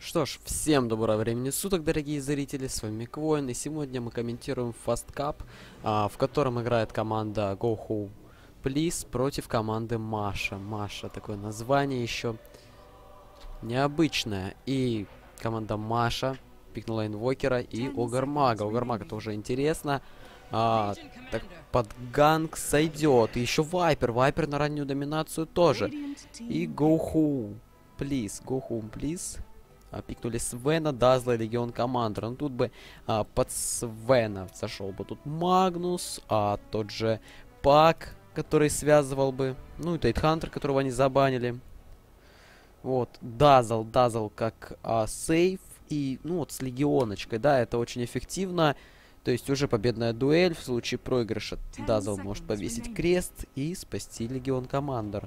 Что ж, всем доброго времени суток, дорогие зрители, с вами Квоин, и сегодня мы комментируем Fast Cup, в котором играет команда Go Home Please против команды Маша. Маша, такое название еще необычное. И команда Маша пикнула инвокера и Огармага. Огармага тоже интересно. Так под ганг сойдет. И еще Вайпер. Вайпер на раннюю доминацию тоже. И Go Home Please. Go Home Please. Пикнули Свена, Дазла, Легион Командера. Ну тут бы под Свена зашел бы тут Магнус, тот же Пак, который связывал бы. Ну и Тайтхантер, которого они забанили. Вот, Дазл как сейф. И, ну вот, с Легионочкой, да, это очень эффективно. То есть уже победная дуэль. В случае проигрыша Дазл может повесить крест и спасти Легион Командер.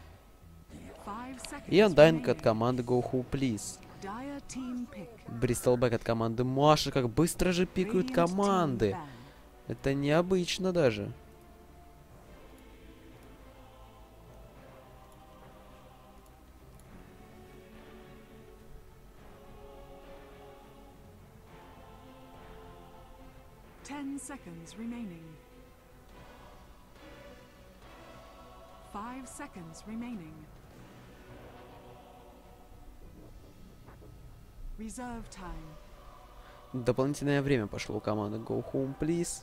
И Андайнг от команды Go Who Please. Бристолбэк от команды Маши. Как быстро же пикают команды. Это необычно даже. Seconds remaining. 5 seconds remaining. Reserve time. Дополнительное время пошло у команды Go Home Please.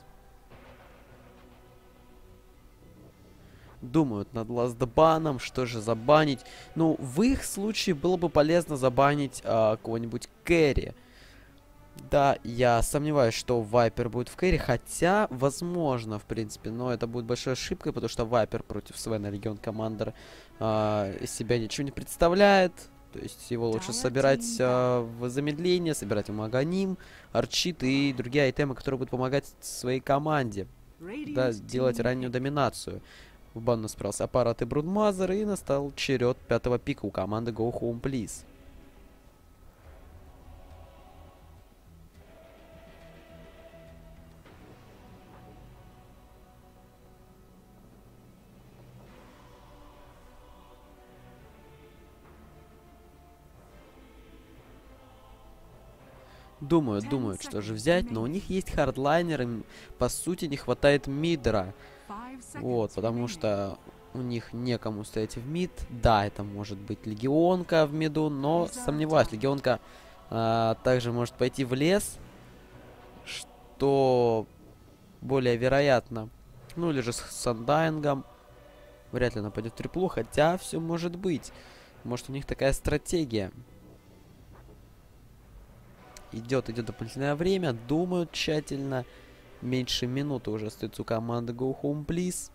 Думают над ластбаном, что же забанить. Ну, в их случае было бы полезно забанить кого-нибудь кэрри. Да, я сомневаюсь, что Вайпер будет в кэрри, хотя, возможно, в принципе, но это будет большой ошибкой, потому что Вайпер против Свена Легион Командер из себя ничего не представляет. То есть его лучше собирать в замедление, собирать в Маганим, Арчит и другие айтемы, которые будут помогать своей команде. Да, делать раннюю доминацию. В банну справился аппарат и Брудмазер, и настал черед пятого пика у команды Go Home Please. Думают, что же взять, но у них есть хардлайнер, им по сути не хватает мидера. Вот, потому что у них некому стоять в мид. Да, это может быть Легионка в миду, но сомневаюсь, Легионка также может пойти в лес, что более вероятно. Ну или же с Сандайнгом. Вряд ли нападет в триплу, хотя все может быть. Может у них такая стратегия. Идет дополнительное время, думают тщательно. Меньше минуты уже остается у команды Go Home Please.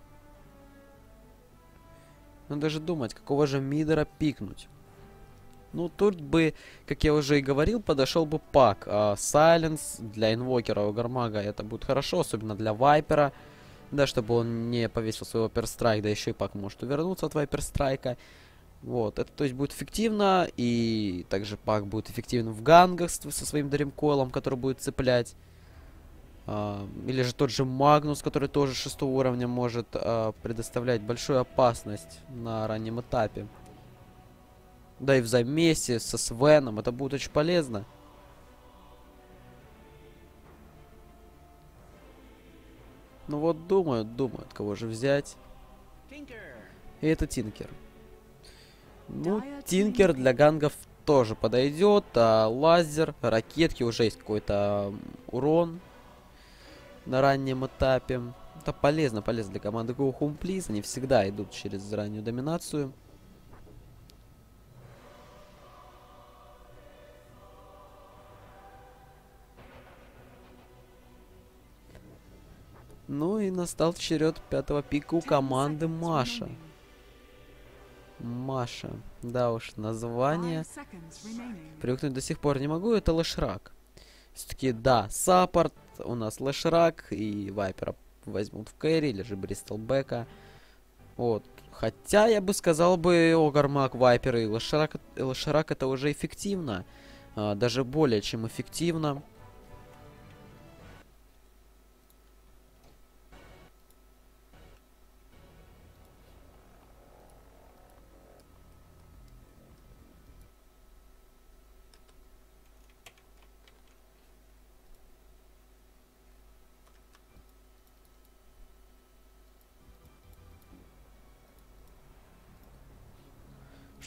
Надо даже думать, какого же мидера пикнуть. Ну, тут бы, как я уже и говорил, подошел бы Пак. Сайленс для инвокера у Гармага это будет хорошо, особенно для Вайпера. Да, чтобы он не повесил свой Вайперстрайк, да еще и Пак может увернуться от Вайперстрайка. Вот, это то есть будет эффективно, и также Пак будет эффективен в гангах со своим Дримкоилом, который будет цеплять. Или же тот же Магнус, который тоже 6 уровня может предоставлять большую опасность на раннем этапе. Да и в замесе со Свеном это будет очень полезно. Ну вот думают, кого же взять. И это Тинкер. Ну, Тинкер для гангов тоже подойдет. Лазер, ракетки, уже есть какой-то урон на раннем этапе. Это полезно для команды Go Home Please. Они всегда идут через раннюю доминацию. Ну и настал черед пятого пика у команды Маша. Маша. Да уж, название. Привыкнуть до сих пор не могу, это Лэшрак. Все-таки, да, саппорт. У нас Лэшрак и Вайпера возьмут в кэрри, или же Бристолбека. Вот. Хотя я бы сказал бы, Огармак, Вайпер и Лэшрак это уже эффективно. Даже более чем эффективно.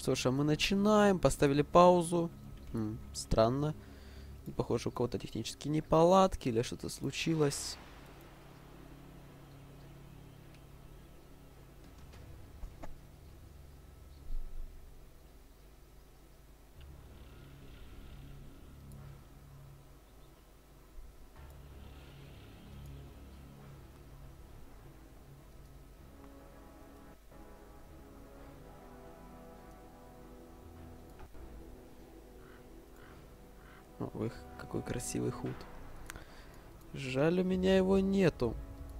Что ж, а мы начинаем. Поставили паузу. Странно. Похоже, у кого-то технические неполадки или что-то случилось. Ой, какой красивый худ. Жаль, у меня его нету.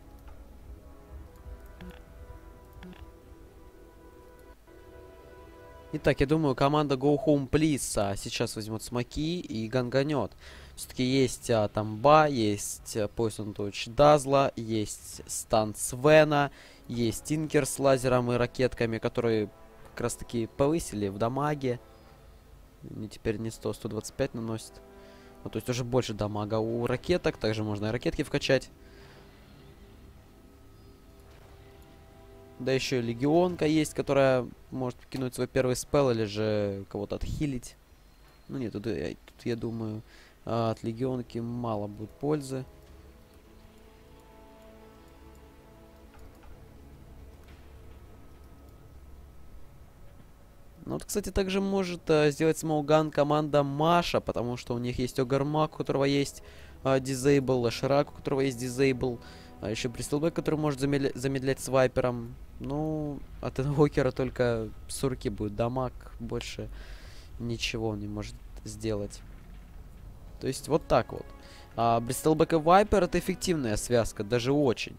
Итак, я думаю, команда Go Home Please сейчас возьмет смоки и ганганет. Все-таки есть там Ба, есть Poison Touch Дазла, есть стан Свена, есть Тинкер с лазером и ракетками, которые как раз таки повысили в дамаге. Они теперь не 100, 125 наносят. Ну, то есть уже больше дамага у ракеток. Также можно и ракетки вкачать. Да еще и легионка есть, которая может кинуть свой первый спелл или же кого-то отхилить. Ну нет, тут я думаю, от легионки мало будет пользы. Ну вот, кстати, также может сделать смолган команда Маша, потому что у них есть Огармак, у которого есть Disable, Шрак, у которого есть Disable, а еще Бристлбэк, который может замедлять с Вайпером. Ну, от Инвокера только сурки будет дамаг, больше ничего он не может сделать. То есть вот так вот. Бристлбэк и Вайпер это эффективная связка, даже очень.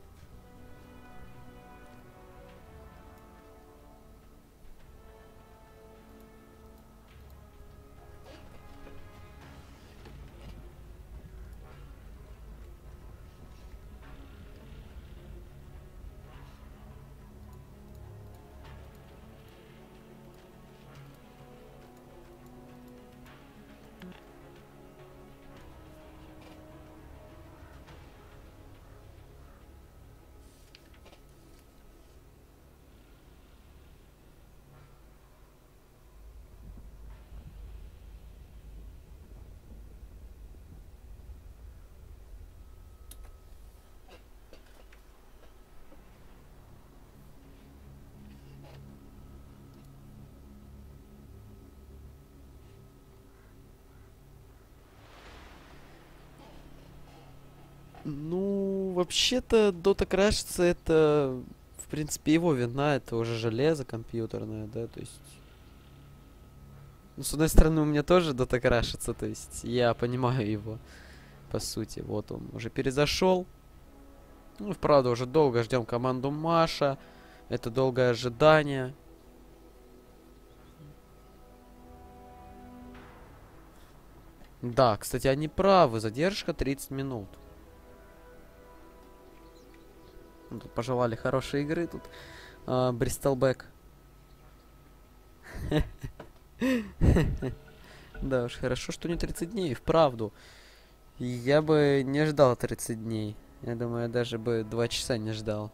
Ну, вообще-то, Дота крашится, это, в принципе, его вина, это уже железо компьютерное, да, то есть... Ну, с одной стороны, у меня тоже Дота крашится, то есть я понимаю его, по сути. Вот он уже перезашел. Ну, вправду, уже долго ждем команду Маша. Это долгое ожидание. Да, кстати, они правы, задержка 30 минут. Ну, тут пожелали хорошей игры, тут Бристолбэк. Да уж, хорошо, что не 30 дней, вправду. Я бы не ждал 30 дней. Я думаю, я даже бы 2 часа не ждал.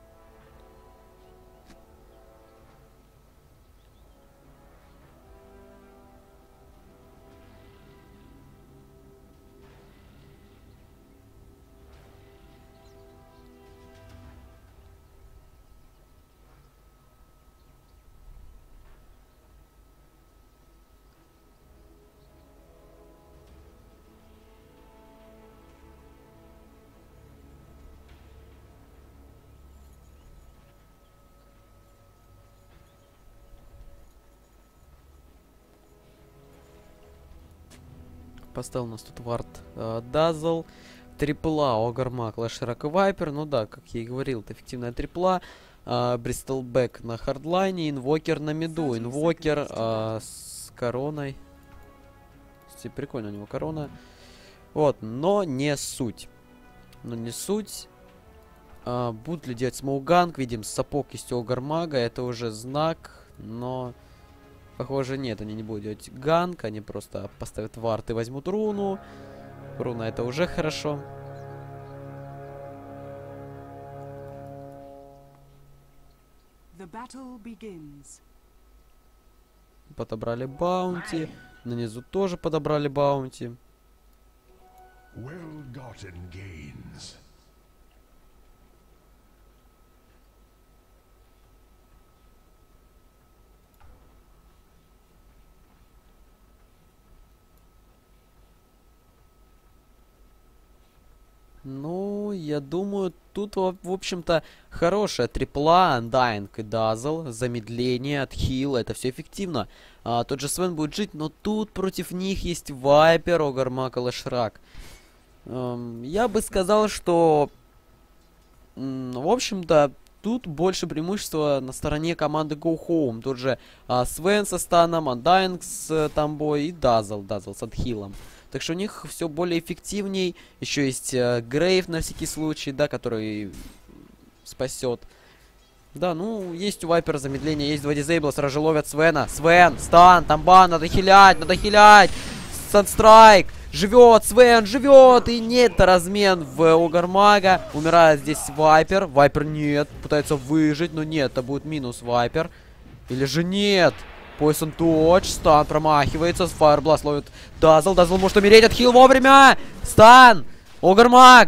Поставил у нас тут вард Дазл, трипла, Огармак, Лэшерак и Вайпер. Ну да, как я и говорил, это эффективная трипла. Бристлбэк на хардлайне, Инвокер на миду. Инвокер с короной. Кстати, прикольно у него корона. Вот, но не суть. Но не суть. Будут ли делать смоуганг? Видим, сапог есть у Огармага. Это уже знак, но... Похоже, нет, они не будут делать ганг, они просто поставят вард и возьмут руну. Руна это уже хорошо. Подобрали баунти. Нанизу тоже подобрали баунти. Well-gotten gains. Ну, я думаю, тут, в общем-то, хорошая трипла, Undying и Dazzle, замедление, отхил, это все эффективно. Тот же Свен будет жить, но тут против них есть Вайпер, Огармак и Лэшрак. Я бы сказал, что, в общем-то, тут больше преимущества на стороне команды Go Home. Тут же Свен со станом, Undying с тамбой и Dazzle с отхилом. Так что у них все более эффективней. Еще есть Грейв на всякий случай, да, который спасет. Да, ну, есть у Вайпера замедление, есть два дизейбла, сразу же ловят Свена. Свен, стан, тамбан, надо хилять, надо хилять. Санстрайк, живет, Свен, живет. И нет, размен в Огармага. Умирает здесь Вайпер. Вайпер нет, пытается выжить, но нет, это будет минус Вайпер. Или же нет. Poison Touch, стан промахивается, Fireblast ловит Dazzle, Dazzle может умереть, отхил вовремя! Стан! Огармаг!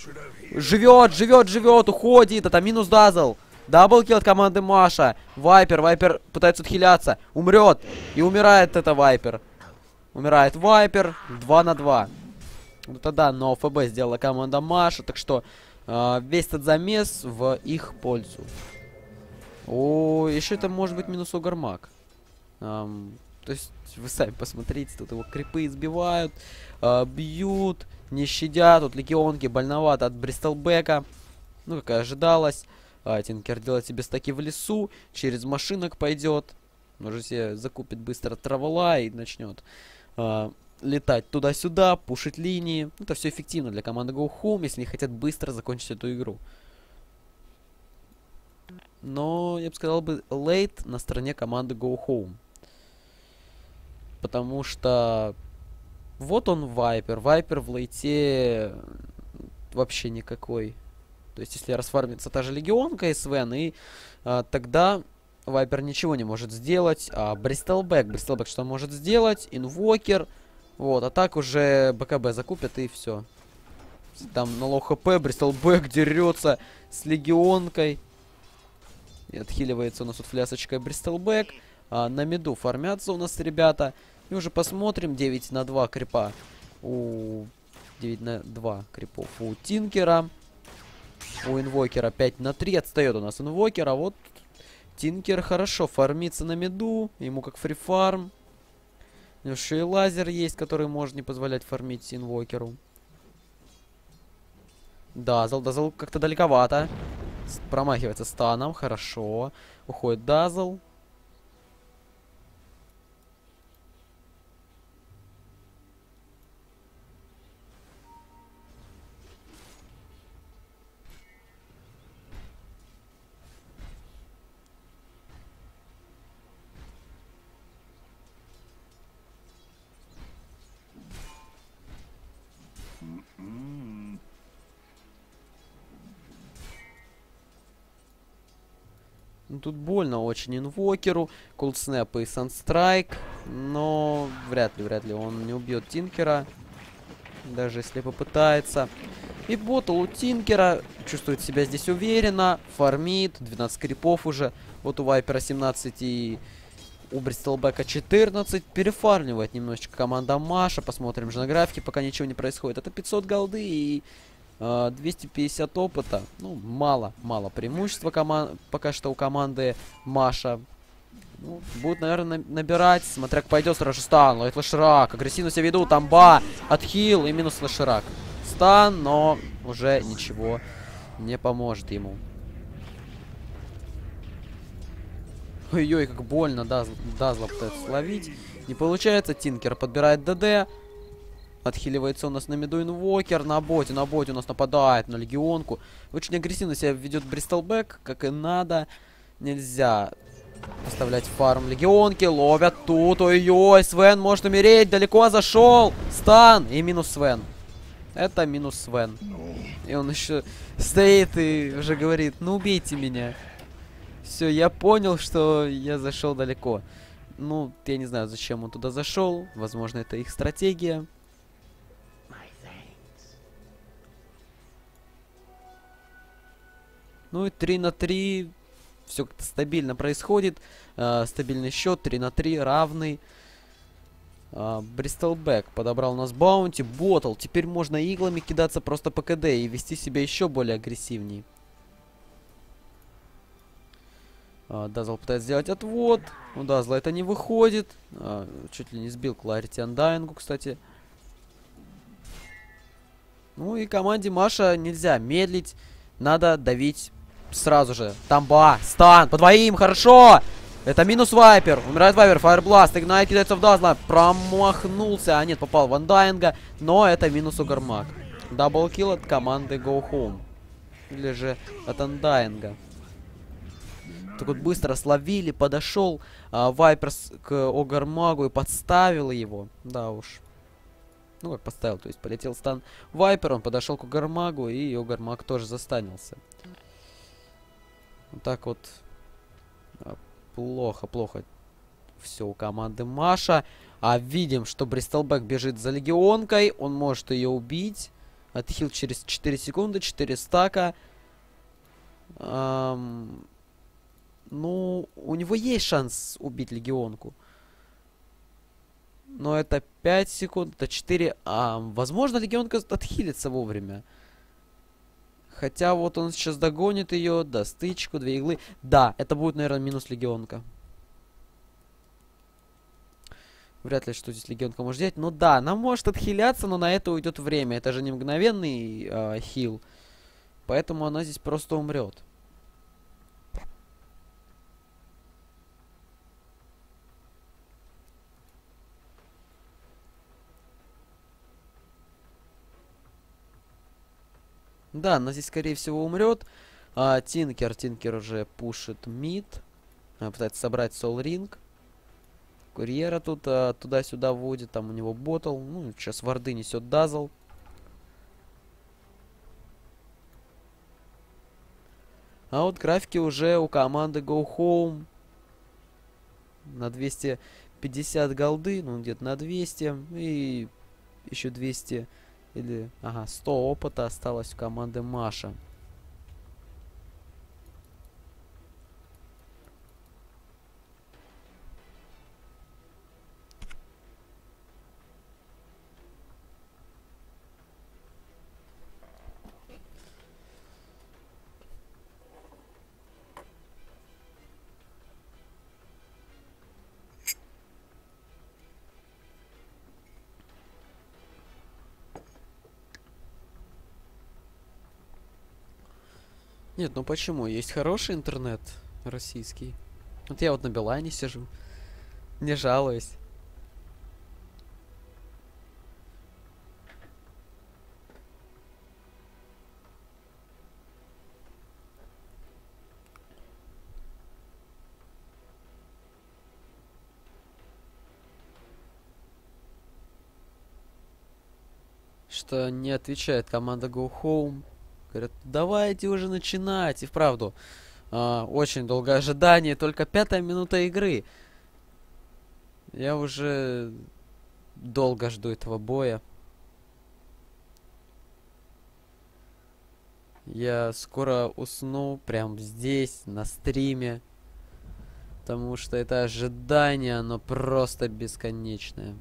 Живет, уходит, это минус Dazzle. Даблкил от команды Маша. Вайпер пытается отхиляться, умрет. И умирает это Вайпер. Умирает Вайпер, 2 на 2. Это да, но ФБ сделала команда Маша, так что весь этот замес в их пользу. О, еще это может быть минус Огармаг. То есть, вы сами посмотрите, тут его крипы избивают, бьют, не щадят. Тут легионки больновато от Бристолбека. Ну, как и ожидалось. Тинкер делает себе стаки в лесу, через машинок пойдет. Может себе закупит быстро травола и начнет летать туда-сюда, пушить линии. Это все эффективно для команды Go Home, если они хотят быстро закончить эту игру. Но, я бы сказал, лейт на стороне команды Go Home. Потому что вот он Вайпер. Вайпер в лейте вообще никакой. То есть, если расфармится та же Легионка и Свен, и тогда Вайпер ничего не может сделать. А Бристолбек что может сделать? Инвокер. Вот, а так уже БКБ закупят и все. Там на лоу хп Бристолбек дерется с Легионкой. И отхиливается у нас от флясочкой Бристолбек. На миду фармятся у нас ребята. И уже посмотрим. 9 на 2 крипа. 9 на 2 крипов у Тинкера. У Инвокера 5 на 3. Отстает у нас Инвокер. А вот Тинкер хорошо фармится на миду. Ему как фрифарм. Еще и лазер есть, который может не позволять фармить Инвокеру. Dazzle как-то далековато. Промахивается станом. Хорошо. Уходит Dazzle. Ну, тут больно очень Инвокеру. Кулснэп и Санстрайк. Но вряд ли он не убьет Тинкера. Даже если попытается. И ботл у Тинкера. Чувствует себя здесь уверенно. Фармит. 12 крипов уже. Вот у Вайпера 17 и у Бристолбека 14. Перефармливает немножечко команда Маша. Посмотрим же на графике, пока ничего не происходит. Это 500 голды и 250 опыта. Ну, мало преимущества пока что у команды Маша. Ну, будут, наверное, набирать. Смотря как пойдет, сразу же стан, ловит Лэшрак. Агрессивно себя ведут, тамба, отхил и минус Лэшрак. Стан, но уже ничего не поможет ему. Ой-ой, как больно Дазла пытается словить. Не получается, Тинкер подбирает ДД. Отхиливается у нас на миду Инвокер. На боте у нас нападает на Легионку. Очень агрессивно себя ведет Бристолбек, как и надо. Нельзя оставлять фарм Легионки. Ловят тут. Ой-ой, Свен может умереть. Далеко зашел. Стан и минус Свен. Это минус Свен. И он еще стоит и уже говорит: ну убейте меня. Все, я понял, что я зашел далеко. Ну, я не знаю, зачем он туда зашел. Возможно, это их стратегия. Ну и 3 на 3. Все как-то стабильно происходит. Стабильный счет. 3 на 3. Равный. Бристолбэк подобрал у нас баунти. Ботл. Теперь можно иглами кидаться просто по КД и вести себя еще более агрессивнее. Дазл пытается сделать отвод. У Дазла это не выходит. Чуть ли не сбил Кларити Андайнгу, кстати. Ну и команде Маша нельзя медлить. Надо давить сразу же. Тамба, стан, по двоим, хорошо! Это минус Вайпер. Умирает Вайпер, Фаербласт, Игнайт кидается в Дазла. Промахнулся, а нет, попал в Андайнга. Но это минус Угармаг. Даблкил от команды Go Home. Или же от Андайнга. Так вот быстро словили, подошел Вайпер к Огармагу и подставил его. Да уж. Ну как подставил, то есть полетел стан Вайпер, он подошел к Огармагу, и Огармаг тоже застанился. Вот так вот. Плохо все у команды Маша. А видим, что Бристолбэк бежит за легионкой. Он может ее убить. Отхил через 4 секунды, 4 стака. Ну, у него есть шанс убить легионку. Но это 5 секунд, это 4. Возможно, легионка отхилится вовремя. Хотя вот он сейчас догонит ее, даст стычку, 2 иглы. Да, это будет, наверное, минус легионка. Вряд ли, что здесь легионка может делать. Ну да, она может отхиляться, но на это уйдет время. Это же не мгновенный хил. Поэтому она здесь просто умрет. Да, она здесь, скорее всего, умрет. Тинкер уже пушит мид. Пытается собрать Soul Ring. Курьера тут туда-сюда водит. Там у него ботл. Ну, сейчас варды несет Дазл. А вот графики уже у команды Go Home. На 250 голды. Ну, где-то на 200. И еще 200... Или, 100 опыта осталось у команды Маша. Нет, ну почему? Есть хороший интернет российский. Вот я вот на Билайне сижу. Не жалуюсь. Что не отвечает команда Go Home. Говорят, давайте уже начинать. И вправду, очень долгое ожидание. Только 5-я минута игры. Я уже долго жду этого боя. Я скоро усну прямо здесь, на стриме. Потому что это ожидание, оно просто бесконечное.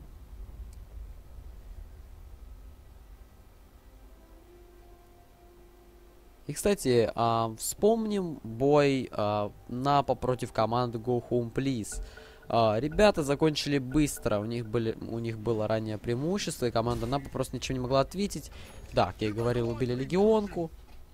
И, кстати, вспомним бой Напа против команды Go Home Please. Ребята закончили быстро, у них было раннее преимущество, и команда Напа просто ничего не могла ответить. Да, как я и говорил, убили легионку.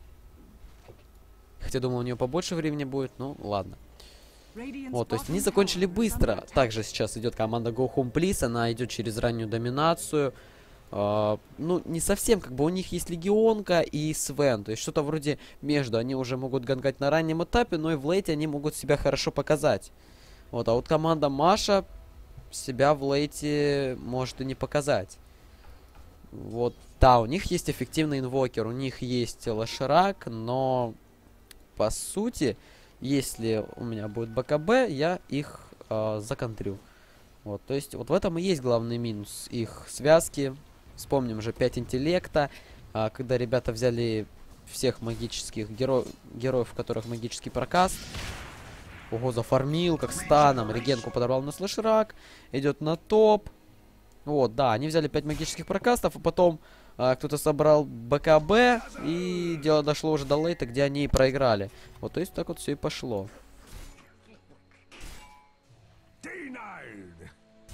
Хотя думал, у нее побольше времени будет, ну ладно. Вот, то есть они закончили быстро. Также сейчас идет команда Go Home Please, она идет через раннюю доминацию. Ну, не совсем, как бы у них есть легионка и Свен, то есть что-то вроде между. Они уже могут гангать на раннем этапе, но и в лейте они могут себя хорошо показать. Вот, а вот команда Маша себя в лейте может и не показать. Вот, да, у них есть эффективный инвокер, у них есть Лошарак, но по сути, если у меня будет БКБ, я их законтрю. Вот, то есть, вот в этом и есть главный минус их связки. Вспомним же 5 интеллекта, когда ребята взяли всех магических героев, у которых магический прокаст. Ого, зафармил, как станом. Регенку подорвал на слэшрак. Идет на топ. Вот, да, они взяли 5 магических прокастов, а потом кто-то собрал БКБ, и дело дошло уже до лейта, где они и проиграли. Вот, то есть так вот все и пошло. Denied.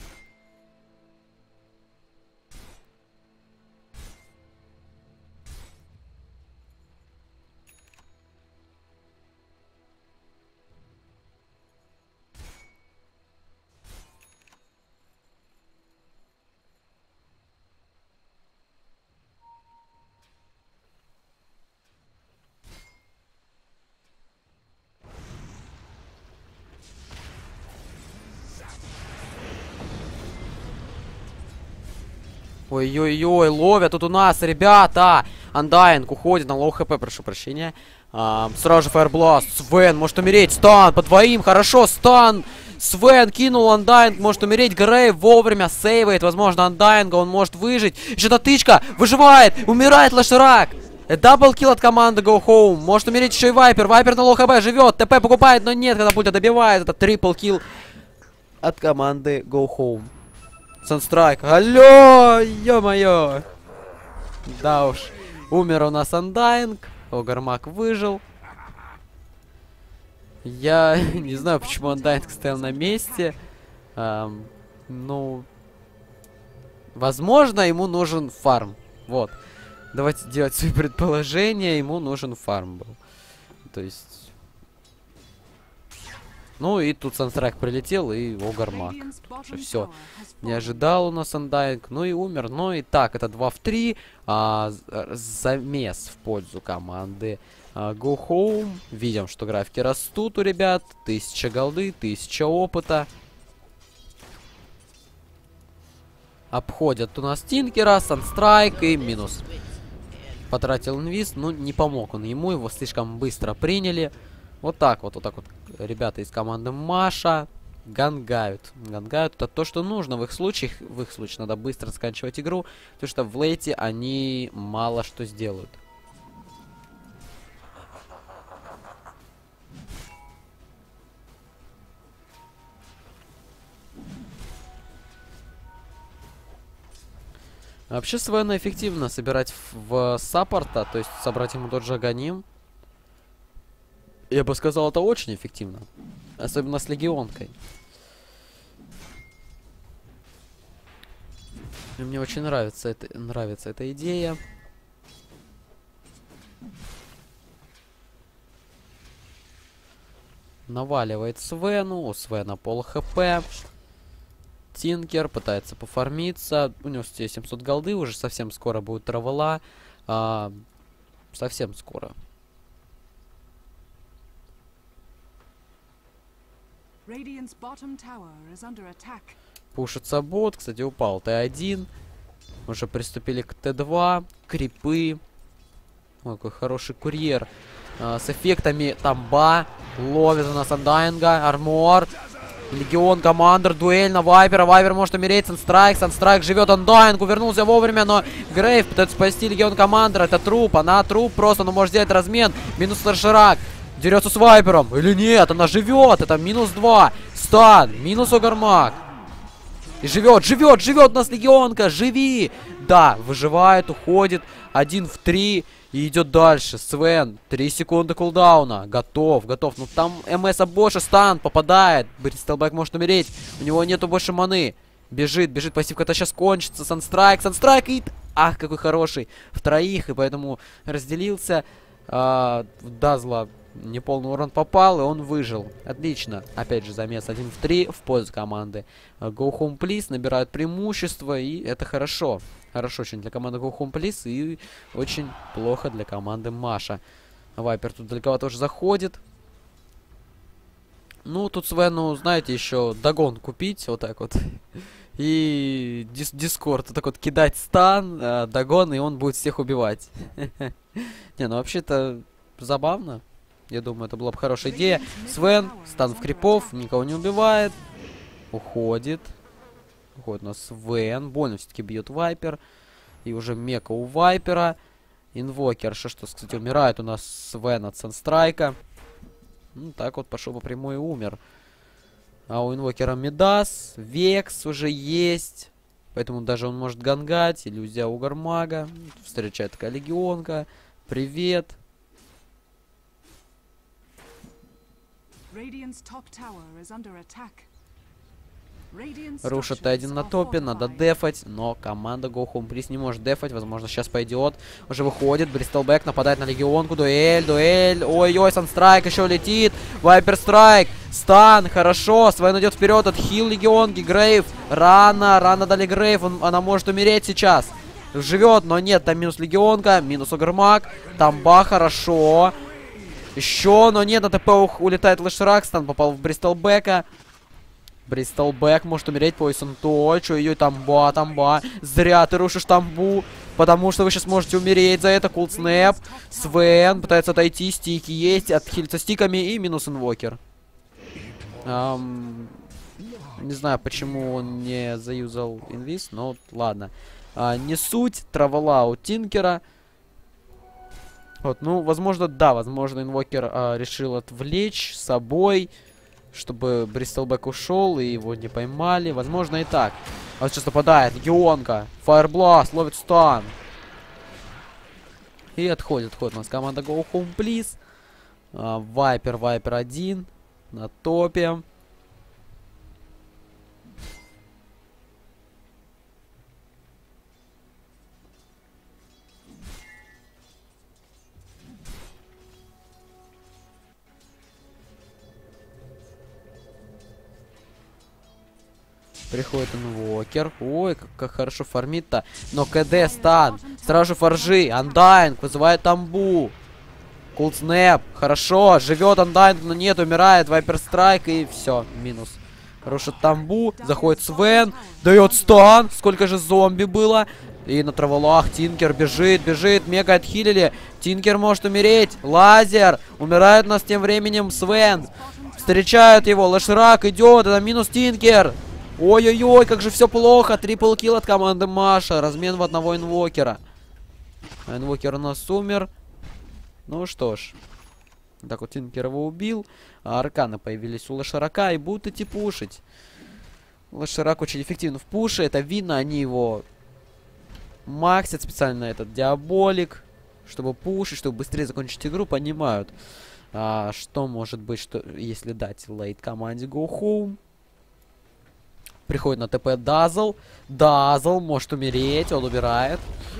Ой-ой-ой, ловят тут у нас, ребята! Undying уходит на лоу хп, прошу прощения. Сразу же Fireblast. Свен может умереть. Стан по двоим, хорошо, стан. Свен кинул Undying, может умереть. Грейв вовремя сейвает, возможно, Undying, он может выжить. Еще тычка, выживает, умирает Лошерак. Даблкил от команды Go Home. Может умереть еще и Вайпер. Вайпер на лоу хп живет, ТП покупает, но нет, когда пульта добивает. Это трипл килл от команды Go Home. Санстрайк. Алло, ё-моё. Да уж. Умер у нас Undying. Огармак выжил. Я не знаю, почему Undying стоял на месте. Ну... Возможно, ему нужен фарм. Вот. Давайте делать свои предположения. Ему нужен фарм был. То есть... Ну и тут Санстрайк прилетел, и Огармак. Все. Не ожидал у нас Undying. Ну и умер. Ну и так, это 2 в 3. Замес в пользу команды Go Home. Видим, что графики растут у ребят. 1000 голды, 1000 опыта. Обходят у нас Тинкера, Санстрайк и минус. Потратил инвиз, но не помог он ему. Его слишком быстро приняли. Вот так вот ребята из команды Маша гангают. Гангают, это то, что нужно в их случае. В их случае надо быстро заканчивать игру, потому что в лейте они мало что сделают. Вообще Свена эффективно собирать в саппорта, то есть собрать ему тот же Аганим. Я бы сказал, это очень эффективно. Особенно с легионкой. И мне очень нравится эта идея. Наваливает Свену. У Свена пол хп. Тинкер пытается пофармиться. У него 700 голды. Уже совсем скоро будет травела. Совсем скоро. Пушится бот. Кстати, упал Т1. Уже приступили к Т2. Крипы. Ой, какой хороший курьер. С эффектами тамба. Ловит у нас Undying. Армор. Легион, командер, дуэль на Вайпера. Вайпер может умереть. Санстрайк. Санстрайк живет. Undying увернулся вовремя, но Грейв пытается спасти Легион командера. Это труп. Она труп просто, но может сделать размен. Минус Слэшерак. Дерется с Вайпером. Или нет, она живет. Это минус 2. Стан. Минус Огармак. И живет у нас Легионка. Живи. Да, выживает, уходит. 1 в 3. И идет дальше. Свен. 3 секунды кулдауна. Готов. Ну там МСа больше. Стан попадает. Бристлбэк может умереть. У него нету больше маны. Бежит. Пассивка-то сейчас кончится. Санстрайк. И... Ах, какой хороший. В троих. И поэтому разделился. Дазла неполный урон попал, и он выжил. Отлично. Опять же, замес 1 в 3 в пользу команды Go Home Please. Набирают преимущество, и это хорошо. Хорошо очень для команды Go Home Please, и очень плохо для команды Маша. Вайпер тут далековато уже заходит. Ну, тут Свену, знаете, еще догон купить, вот так вот. И Дискорд вот так вот кидать стан, догон, и он будет всех убивать. Не, ну вообще-то забавно. Я думаю, это была бы хорошая идея. Свен, стан в крипов, никого не убивает. Уходит. Выходит у нас Свен. Больно все-таки бьет Вайпер. И уже мека у Вайпера. Инвокер. Что, кстати, умирает у нас Свен от Санстрайка. Ну, так вот пошел по прямой и умер. А у Инвокера Мидас. Векс уже есть. Поэтому даже он может гангать. Иллюзия Угармага. Встречает такая легионка. Привет. Рушат Т1 на топе, надо дефать, но команда Go Home Please не может дефать, возможно сейчас пойдет, уже выходит, Бристлбэк нападает на легионку, дуэль, ой-ой, Санстрайк еще летит, Вайпер Страйк, стан, хорошо, Свен идет вперед, отхил легионки, Грейв, рано дали Грейв, она может умереть сейчас, живет, но нет, там минус легионка, минус Огармаг, Тамба, хорошо, еще, но нет, на ТП улетает Лэшрак, стан попал в Бристлбэка. Бристлбэк может умереть, поясом точу, ее тамба. Зря ты рушишь тамбу, потому что вы сейчас можете умереть за это. Кулснэп, Свен пытается отойти, стики есть, отхилиться стиками и минус инвокер. Не знаю, почему он не заюзал инвиз, но ладно. Не суть, травала у Тинкера. Вот, ну, возможно, да, возможно, инвокер решил отвлечь с собой, чтобы Бристлбэк ушел и его не поймали. Возможно и так. А вот сейчас нападает легионка. Фаербласт, ловит стан. И отходит у нас команда Go Home Please. Вайпер 1 на топе. Приходит инвокер. Ой, как хорошо фармит-то. Но КД стан. Сразу же форжи. Андайнг вызывает тамбу. Кулснэп. Хорошо. Живет Андайнг, но нет, умирает. Вайпер Страйк и все. Минус. Рушит тамбу. Заходит Свен. Дает стан. Сколько же зомби было. И на траволах Тинкер бежит. Мега отхилили. Тинкер может умереть. Лазер. Умирает у нас тем временем Свен. Встречают его. Лэшрак идет. Это минус Тинкер. Ой-ой-ой, как же все плохо. Трипл килл от команды Маша. Размен в одного инвокера. А инвокер у нас умер. Ну что ж. Так вот Тинкер его убил. А арканы появились у Лэшрака и будут идти пушить. Лэшрак очень эффективно в пуше. Это видно, они его максят специально, этот диаболик. Чтобы пушить, чтобы быстрее закончить игру. Понимают, что может быть, что если дать лейт команде Go Home. Приходит на ТП Дазл. Дазл может умереть, он умирает.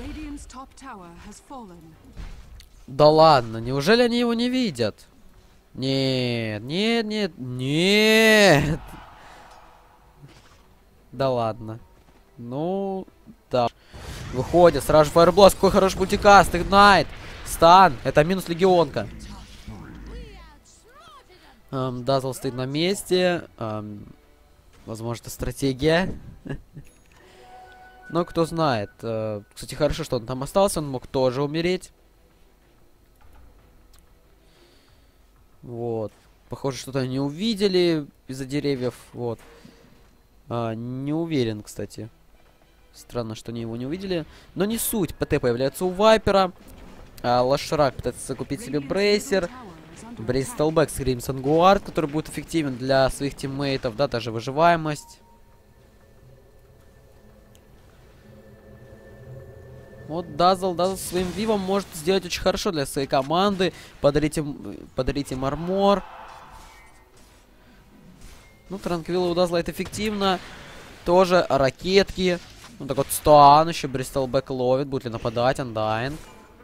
Да ладно, неужели они его не видят? Нет. Да ладно. Ну, да. Выходит, сразу же Фаербласт, какой хороший мультикаст, Игнайт. Стан, это минус легионка. Дазл стоит на месте. Возможно, стратегия. Но кто знает. Кстати, хорошо, что он там остался. Он мог тоже умереть. Вот. Похоже, что-то не увидели из-за деревьев. Вот. Не уверен, кстати. Странно, что они его не увидели. Но не суть. ПТ появляется у Вайпера. Лэшрак пытается купить себе брейсер. Бристлбэк с Crimson Guard, который будет эффективен для своих тиммейтов, да, даже выживаемость. Вот Дазл своим вивом может сделать очень хорошо для своей команды. Подарить им армор. Ну, Транквилла у Дазла это эффективно. Тоже ракетки. Ну, так вот стан еще Бристлбэк ловит. Будет ли нападать Undying.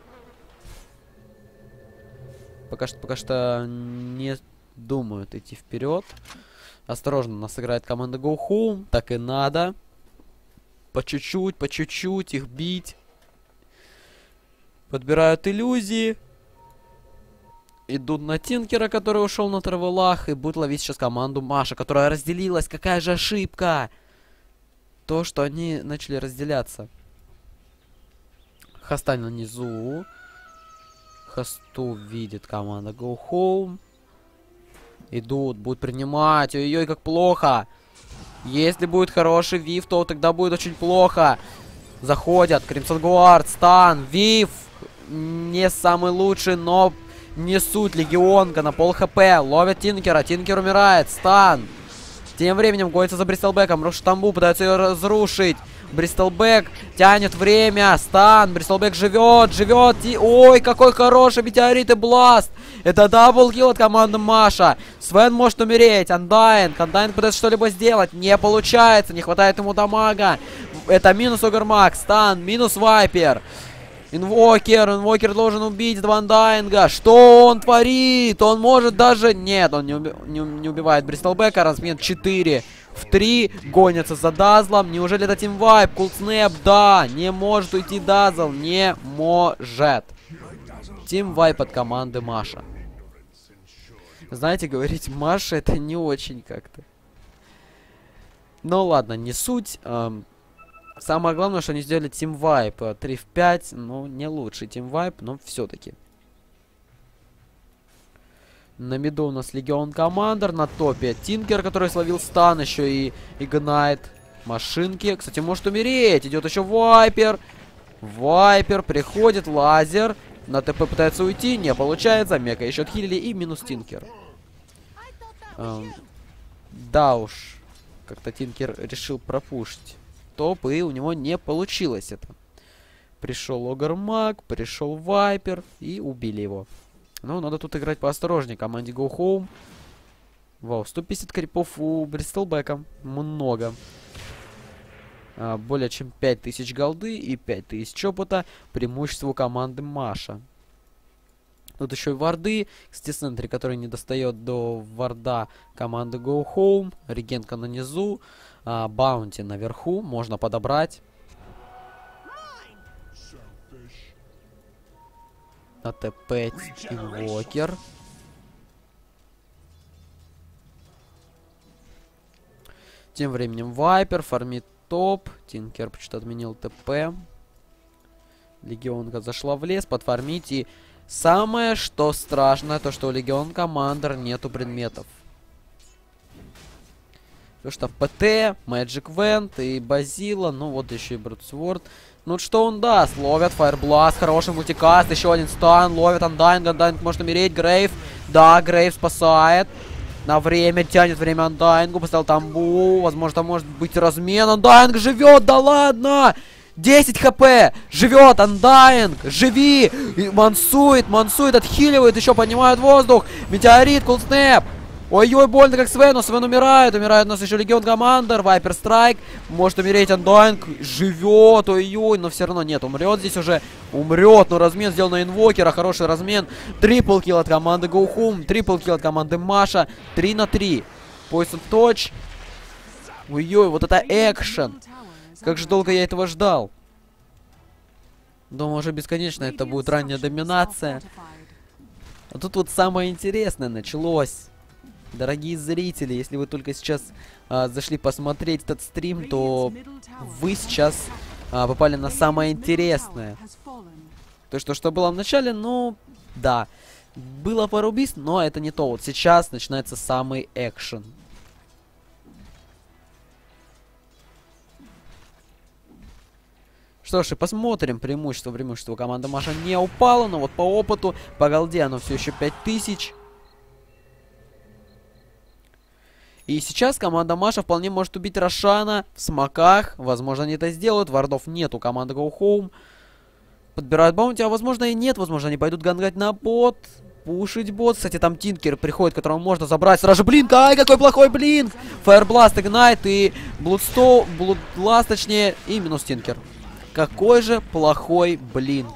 Пока что не думают идти вперед. Осторожно, нас играет команда Go Home. Так и надо. По чуть-чуть их бить. Подбирают иллюзии. Идут на Тинкера, который ушел на травелах. И будут ловить сейчас команду Маша, которая разделилась. Какая же ошибка! То, что они начали разделяться. Хастань на низу. Хасту видит команда Go Home. Идут, будут принимать. Ой-ой, как плохо. Если будет хороший Вив, то тогда будет очень плохо. Заходят. Crimson Guard, стан, Вив. Не самый лучший, но не суть. Легионка на пол хп. Ловят Тинкера. Тинкер умирает. Стан. Тем временем гонится за Бристолбеком. Рушит тамбу, пытается ее разрушить. Бристолбек тянет время. Стан. Бристолбек живет. Ой, какой хороший метеорит и бласт. Это даблкил от команды Маша. Свен может умереть. Андайнг. Андайнг пытается что-либо сделать. Не получается. Не хватает ему дамага. Это минус Огрмак. Стан. Минус Вайпер. Инвокер должен убить Андайнга. Что он творит? Он может даже... Нет, он не убивает Бристолбека. Размен 4 в 3. Гонятся за Дазлом. Неужели это Тим Вайп? Кулснэп, да. Не может уйти Дазл. Не может. Тим Вайп от команды Маша. Знаете, говорить Маша это не очень как-то. Ну ладно, не суть. Самое главное, что они сделали Team Vibe 3 в 5. Ну, не лучший Team Vibe, но все-таки. На миду у нас Легион Командер. На топе Тинкер, который словил стан. Еще и Игнайт. Машинки. Кстати, может умереть. Идет еще Вайпер. Вайпер. Приходит лазер. На ТП пытается уйти. Не получается. Мека еще отхилили. И минус Тинкер. Да уж. Как-то Тинкер решил пропушить топ, и у него не получилось это. Пришел Огрмак, пришел Вайпер, и убили его. Ну, надо тут играть поосторожнее. Команде Go Home. Вау, 150 крипов у Бристолбека. Много. Более чем 5000 голды и 5000 опыта. Преимущество у команды Маша. Тут еще и варды. Естественно, который не достает до варда команды Go Home. Регенка на низу. Баунти наверху. Можно подобрать. АТП Инвокер. Тем временем Вайпер фармит топ. Тинкер почему-то отменил ТП. Легионка зашла в лес подфармить. И самое, что страшное, то что у Легион Командер нету предметов. Потому что в ПТ, Magic Vent и Базила, ну вот еще и Брудсворд. Ну что он даст? Ловят Fireblast, хороший мультикаст, еще один стан, ловят Андайнг, Андайнг может умереть, Грейв. Да, Грейв спасает. На время, тянет время Андайнгу, поставил тамбу, возможно там может быть размен. Андайнг живет, да ладно! 10 хп! Живет Андайнг! Живи! И мансует, отхиливает, еще поднимает воздух. Метеорит, кулснэп. Ой-ой, больно как Свен, но Свен умирает. Умирает у нас еще Легион Командер, Вайпер Страйк. Может умереть Андайнг. Живет, ой-ой, но все равно нет. Умрет здесь уже. Умрет, но размен сделан на инвокера. Хороший размен. Трипл килл от команды Go Home. Трипл килл от команды Маша. 3 на 3. Poison Touch. Ой-ой, вот это экшен. Как же долго я этого ждал. Думаю, уже бесконечно это будет ранняя доминация. А тут вот самое интересное началось. Дорогие зрители, если вы только сейчас зашли посмотреть этот стрим, то вы сейчас попали на самое интересное. То, что было в начале, ну, да. Было пару убийств, но это не то. Вот сейчас начинается самый экшен. Что ж, и посмотрим. Преимущество команды Маша не упало, но вот по опыту, по голде оно все еще 5000. И сейчас команда Маша вполне может убить Рошана в смоках. Возможно, они это сделают. Вардов нет у команды Go Home. Подбирают баунти, а возможно и нет. Возможно, они пойдут гангать на бот. Пушить бот. Кстати, там Тинкер приходит, которого можно забрать. Сразу же блинк. Ай, какой плохой блинк. Fireblast, Игнайт и Bloodblast, точнее, и минус Тинкер. Какой же плохой блинк.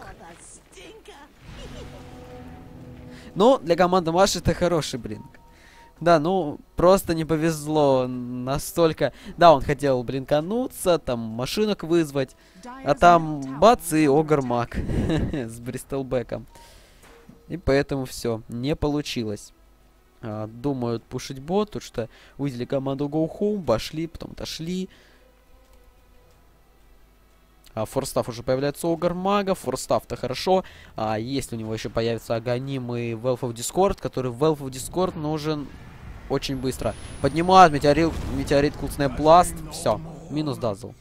Ну, для команды Маши это хороший блинк. Да, ну, просто не повезло настолько. Да, он хотел блинкануться, там машинок вызвать. А там бац и Огрмак с Бристолбеком. И поэтому все, не получилось. Думают пушить бот, потому что увидели команду Go Home, пошли, потом отошли. Форстав уже появляется у Огрмага. Форстав-то хорошо. Если у него еще появится Аганим и Wealth of Discord, который Wealth of Discord нужен очень быстро. Поднимают метеорит Cold Snap Blast. Все, минус дазл.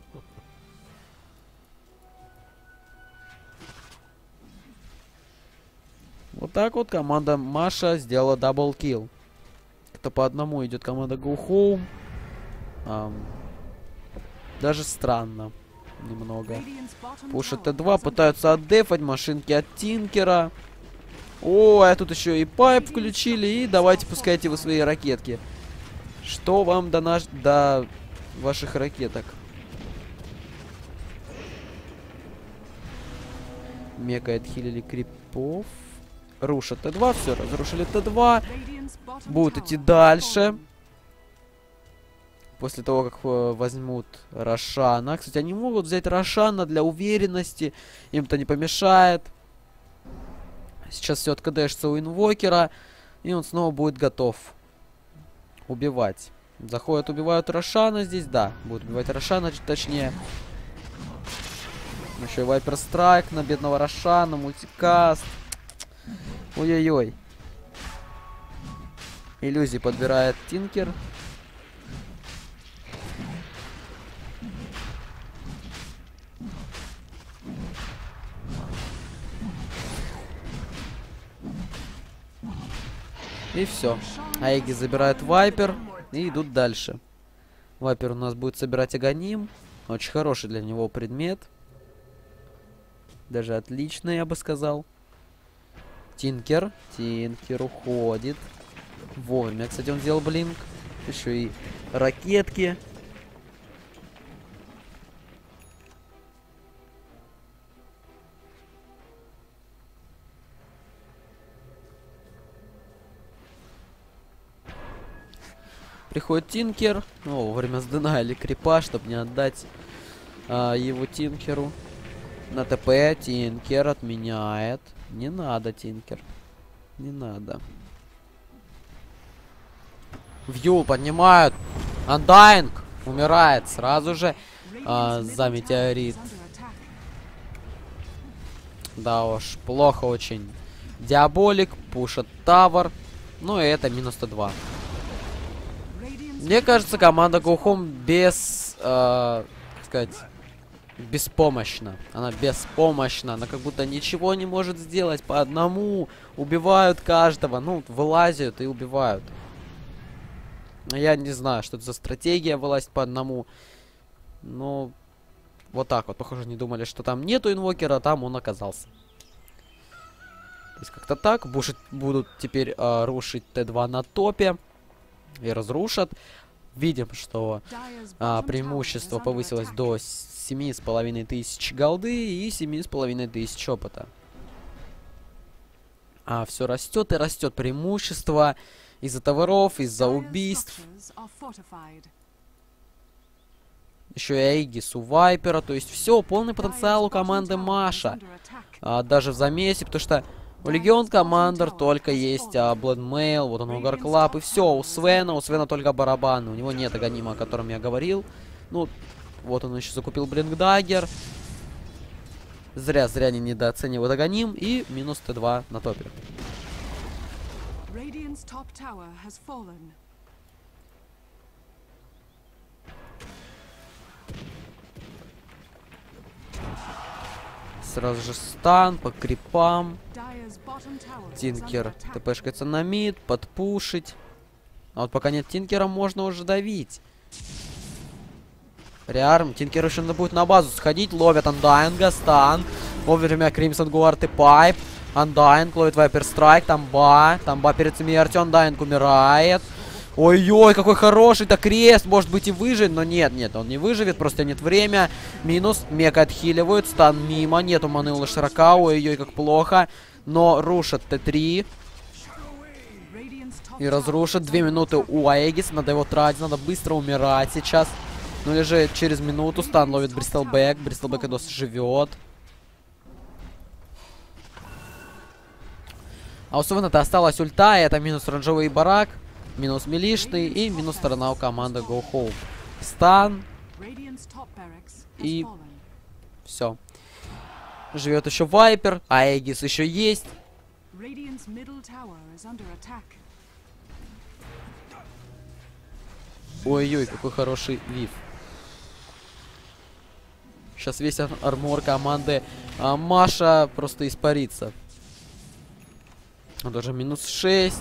Вот так вот команда Маша сделала даблкилл. Это по одному идет команда Go Home. Даже странно. Немного. Пушат Т2, пытаются отдефать машинки от Тинкера. О, а тут еще и пайп включили. И давайте пускайте вы свои ракетки. Что вам до ваших ракеток? Мега отхилили крипов. Рушат Т2, все, разрушили Т2. Будут идти дальше. После того, как возьмут Рошана. Кстати, они могут взять Рошана для уверенности. Им-то не помешает. Сейчас все откадешится у инвокера. И он снова будет готов убивать. Заходят, убивают Рошана здесь. Да, будут убивать Рошана, точнее. Еще и Вайпер Страйк на бедного Рошана. Мультикаст. Ой-ой-ой. Иллюзии подбирает Тинкер. И все. Аэги забирает Вайпер и идут дальше. Вайпер у нас будет собирать Аганим. Очень хороший для него предмет. Даже отлично, я бы сказал. Тинкер. Тинкер уходит. Вовремя, кстати, он сделал блинк. Еще и ракетки. Приходит Тинкер. О, вовремя сденаили крипа, чтобы не отдать его Тинкеру. На ТП Тинкер отменяет. Не надо, Тинкер. Не надо. Вью поднимают. Андайнг умирает сразу же за метеорит. Да уж, плохо очень. Диаболик пушит Тавр. Ну и это минус Т2. Мне кажется, команда Go Home как сказать, беспомощна. Она беспомощна. Она как будто ничего не может сделать. По одному убивают каждого. Ну, вылазят и убивают. Я не знаю, что это за стратегия вылазить по одному. Но вот так вот. Похоже, не думали, что там нету инвокера, а там он оказался. То есть как-то так. Будут теперь рушить Т2 на топе. И разрушат. Видим, что преимущество повысилось до 7500 голды и 7500 опыта. Все растет и растет преимущество из-за товаров, из-за убийств. Еще и Aegis у Вайпера. То есть все, полный потенциал у команды Маша. Даже в замесе, потому что у Легион Командер только есть Bloodmail, вот он у Гарклаб, и все, у Свена только барабаны, у него нет Аганима, о котором я говорил. Ну, вот он еще закупил Блинкдаггер. Зря они недооценивают Аганим, и минус Т2 на топе. Сразу же стан по крипам. Тинкер ТПшкается на мид, подпушить. А вот пока нет Тинкера, можно уже давить. Реарм, Тинкер еще надо будет на базу сходить. Ловят Андайнга, стан. Вовремя Кримсон Гуард и Пайп. Андайнг ловит Вайпер Страйк, Тамба перед смертью, Андайнг умирает. Ой-ой, какой хороший-то крест, может быть и выживет, но нет, он не выживет, просто нет время. Минус, мега отхиливают, стан мимо, нету маны у Лошарака, ой-ой, как плохо. Но рушат Т3. И разрушат, 2 минуты у Аегис, надо его тратить, надо быстро умирать сейчас. Ну или же через минуту стан ловит Бристлбэк и дос живет. А у Сувена-то осталась ульта, и это минус оранжевый барак. Минус милишный и минус сторона у команды Go Home. Стан. И все. Живет еще Вайпер. Аегис еще есть. Ой-ой, какой хороший вив. Сейчас весь армор команды Маша просто испарится. Он даже минус 6.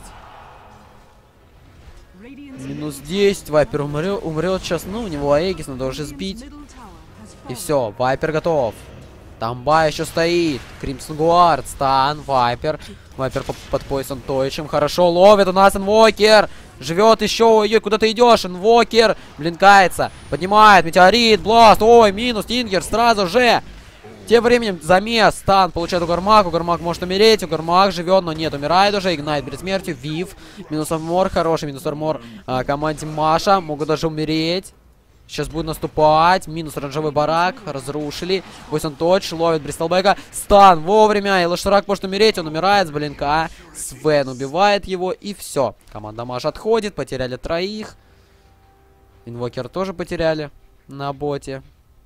Минус 10. Вайпер умрет сейчас. Ну, у него Аегис, надо уже сбить. И все, Вайпер готов. Тамба еще стоит. Кримсон Гуард, стан, Вайпер. Вайпер под поясом Тойчем. Хорошо ловит у нас Инвокер. Живет еще. Ой, куда ты идешь? Инвокер. Блинкается. Поднимает. Метеорит. Бласт. Ой, минус. Тингер сразу же. Тем временем замес. Стан получает Угармак. Угармак может умереть. Угармак живет, но нет. Умирает уже. Игнайт перед смертью. Вив. Минус армор. Хороший минус армор команде Маша. Могут даже умереть. Сейчас будет наступать. Минус оранжевый барак. Разрушили. Пусть он точь. Ловит Бристолбека. Стан вовремя. И Лошарак может умереть. Он умирает с блинка. Свен убивает его. И все. Команда Маша отходит. Потеряли троих. Инвокер тоже потеряли на боте.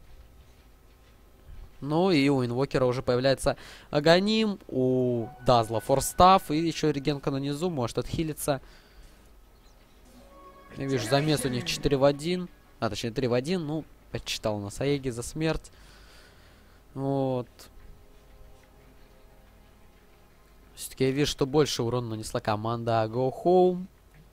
Ну и у Инвокера уже появляется Аганим. У Дазла Форстав. И еще регенка на низу. Может отхилиться. Я вижу, замес у них 4 в 1. А, точнее, 3 в 1. Ну, подсчитал у нас Аеги за смерть. Вот. Все-таки я вижу, что больше урона нанесла команда Go Home.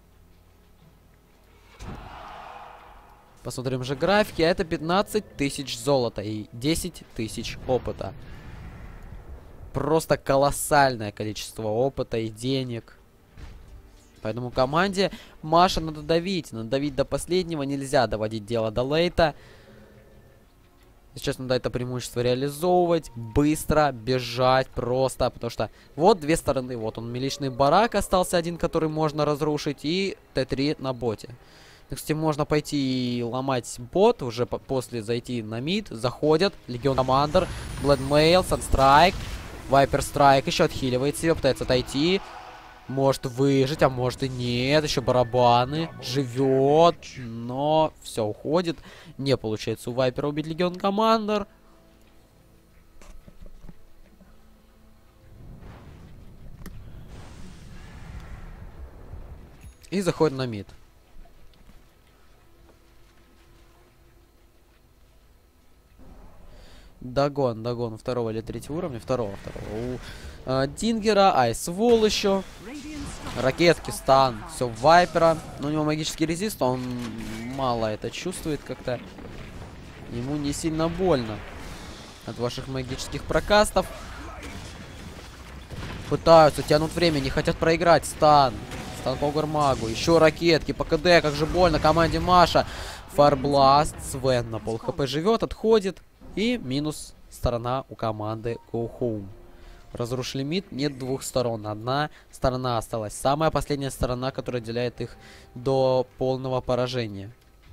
Посмотрим же графики. Это 15 тысяч золота и 10 тысяч опыта. Просто колоссальное количество опыта и денег. Поэтому команде Маша надо давить. Надо давить до последнего. Нельзя доводить дело до лейта. Сейчас надо это преимущество реализовывать. Быстро бежать просто. Потому что вот две стороны. Вот он, миличный барак остался один, который можно разрушить. И Т3 на боте. Кстати, можно пойти и ломать бот. Уже после зайти на мид. Заходят. Легион Командер. Блэдмейл. Санстрайк. Вайпер Страйк. Еще отхиливает себе. Пытается отойти. Может выжить, а может и нет. Еще барабаны. Живет. Но все, уходит. Не получается у Вайпера убить Легион Командер. И заходит на мид. Дагон второго или третьего уровня. Второго. У Дингера, Айсвол еще. Ракетки, стан, все Вайпера. Но у него магический резист, он мало это чувствует как-то. Ему не сильно больно от ваших магических прокастов. Пытаются, тянут время, не хотят проиграть. Стан по Угармагу. Еще ракетки по КД, как же больно команде Маша. Фарбласт, Свен на пол хп живет, отходит. И минус сторона у команды Go Home. Разрушили мид, нет двух сторон. Одна сторона осталась. Самая последняя сторона, которая отделяет их до полного поражения.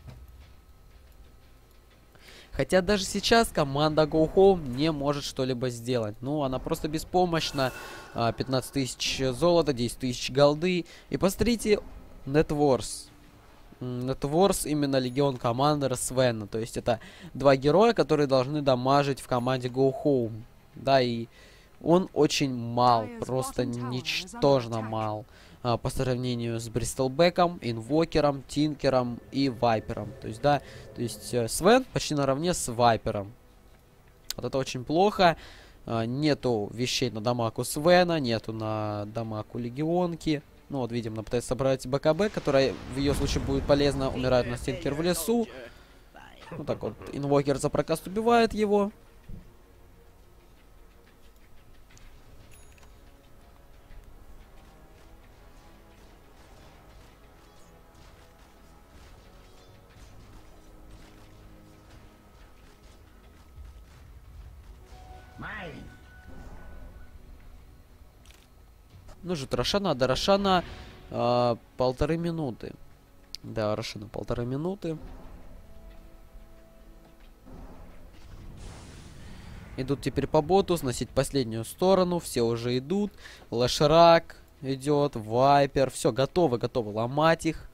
Хотя даже сейчас команда Go Home не может что-либо сделать. Ну, она просто беспомощна. 15 тысяч золота, 10 тысяч голды. И посмотрите, Networth. Networth именно Легион Командера Свена. То есть это два героя, которые должны дамажить в команде Go Home. Да, и он очень мал, просто ничтожно мал. По сравнению с Бристолбеком, Инвокером, Тинкером и Вайпером. То есть, да, то есть Свен почти наравне с Вайпером. Вот это очень плохо. Нету вещей на дамаг у Свена, нету на дамаг у Легионки. Ну вот видим, она пытается собрать БКБ, которая в ее случае будет полезна. Умирает у нас Тинкер в лесу. Вот так вот. Инвокер за прокаст убивает его. Ну же, Рошана, до Рошана 1,5 минуты. Да, Рошана 1,5 минуты. Идут теперь по боту, сносить последнюю сторону. Все уже идут. Лошрак идет, Вайпер. Все, готовы ломать их.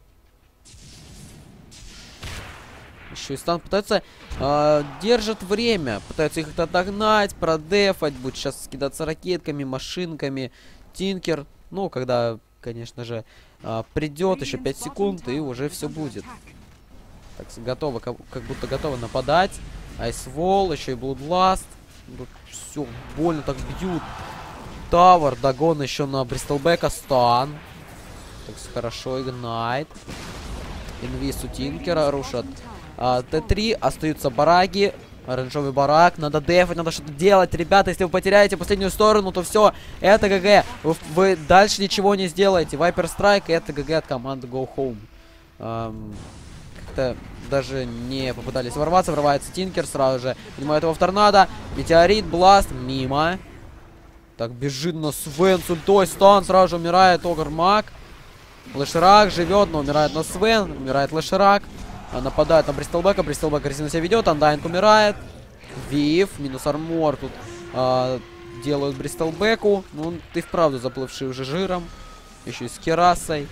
Еще и стан пытается, держит время. Пытаются их отогнать, продефать. Будет сейчас скидаться ракетками, машинками. Тинкер, ну, когда, конечно же, Придет еще 5 секунд, и уже все будет. Так, готовы, как будто готовы нападать. Айсвол, еще и Bloodlust. Все, больно так бьют. Тавер, догон еще на Бристлбека, стан. Так, хорошо, Игнайт. Инвис у Тинкера рушат. Т3, остаются бараги. Оранжевый барак, надо дефать, надо что-то делать. Ребята, если вы потеряете последнюю сторону, то все, это ГГ. Вы дальше ничего не сделаете. Viper Strike, это ГГ от команды Go Home. Как-то даже не попытались ворваться. Врывается Тинкер, сразу же поднимает его в торнадо. Метеорит, Бласт, мимо. Так, бежит на Свен с ультой, стан, сразу же умирает Огр-Маг. Лэшерак живет, но умирает на Свен, умирает Лэшерак. Нападает на Бристлбека, Бристлбек агрессивно себя ведет, Андайнг умирает. Вив, минус армор тут делают Бристлбеку. Ну, ты вправду заплывший уже жиром. Еще и с керасой.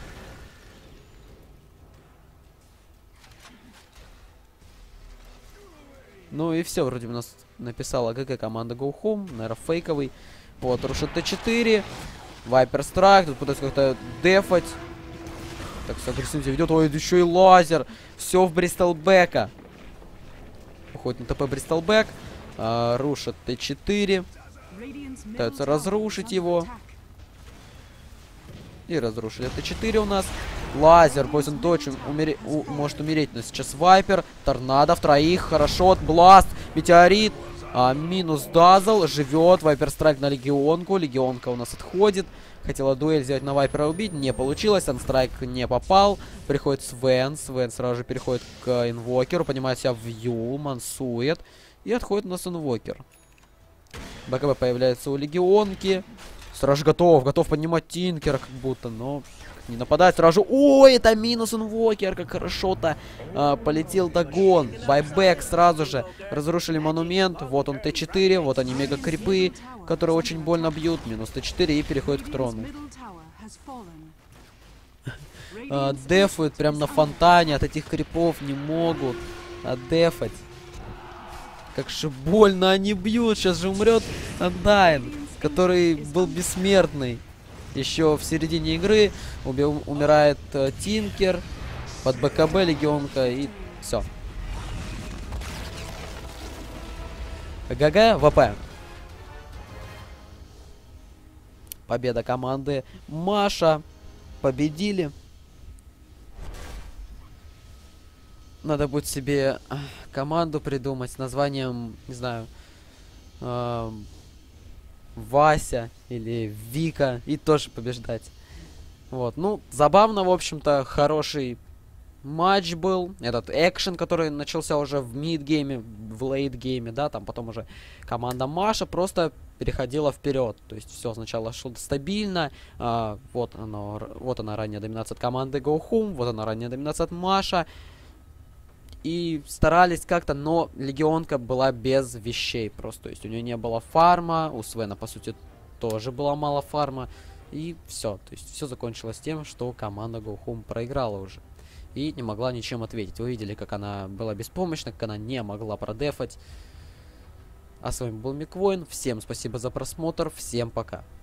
Ну и все, вроде у нас написала ГГ команда Go Home, наверное, фейковый. Вот, рушит Т4. Viper Strike, тут пытается как-то дефать. Так, все агрессивно себя ведет. Ой, еще и лазер. Все в Бристлбека. Уходит на ТП Бристлбек. Рушит Т4. Пытаются разрушить его. И разрушили Т4 у нас. Лазер, Poison Touch может умереть. Но сейчас Вайпер. Торнадо в троих. Хорошо. Бласт. Метеорит. Минус Дазл. Живет. Вайпер Страйк на Легионку. Легионка у нас отходит. Хотела дуэль сделать на Вайпера убить. Не получилось. Санстрайк не попал. Приходит Свен. Свен сразу же переходит к Инвокеру. Поднимает себя в Ю. Мансует. И отходит у нас Инвокер. БКБ появляется у Легионки. Сразу же готов поднимать Тинкера как будто. Но не нападает сразу же. Ой, это минус Инвокер. Как хорошо-то полетел догон. Байбек сразу же. Разрушили монумент. Вот он Т4. Вот они мега-крипы, которые очень больно бьют. Минус Т4 и переходит к трону. Дефают прям на фонтане. От этих крипов не могут дефать. Как же больно они бьют. Сейчас же умрет Андайн, который был бессмертный. Еще в середине игры умирает Тинкер. Под БКБ Легионка и все. ГГ, ВП. Победа команды Маша. Победили. Надо будет себе команду придумать с названием, не знаю, Вася или Вика, и тоже побеждать. Вот, ну, забавно, в общем-то, хороший матч был. Этот экшен, который начался уже в мид-гейме, в лейт-гейме, да, там потом уже команда Маша просто переходила вперед. То есть все сначала шло стабильно. Вот она ранняя доминация от команды Go Home, вот она ранняя доминация от Маша. И старались как-то, но Легионка была без вещей просто. То есть у нее не было фарма, у Свена, по сути, тоже было мало фарма. И все. То есть все закончилось тем, что команда Go Home проиграла уже. И не могла ничем ответить. Вы видели, как она была беспомощна, как она не могла продефать. А с вами был Миквоин. Всем спасибо за просмотр. Всем пока.